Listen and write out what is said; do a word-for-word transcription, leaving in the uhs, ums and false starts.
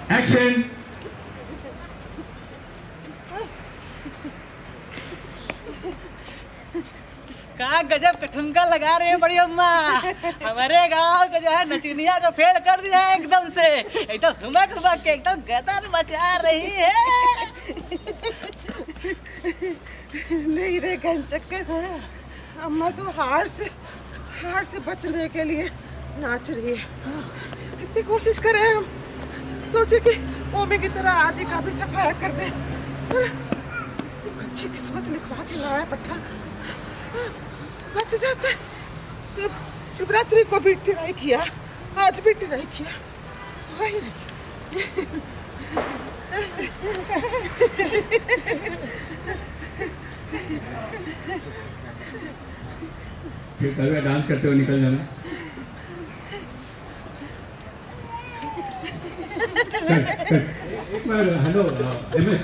Action. क्या गजब का ठुमका लगा रहे हैं बड़ी अम्मा। हमारे गांव के जो है नचनिया को फेल कर दिया है एकदम से, एकदम ठुमक ठुमक के एकदम गदर मचा रही है। नहीं रे घनचक्कर, अम्मा तो हार से हार से बचने के लिए नाच रही है। कितनी कोशिश करें हम, सोचे कि ओमे की तरह आदि का भी सफाया कर दे। अच्छी किस्मत लिखवा के लाया पट्टा, बच जाता है। शिवरात्रि को भी ट्राई किया, आज भी ट्राई किया, वही नहीं। फिर कल डांस करते हुए निकल जाना। एक बार हेलो एम एस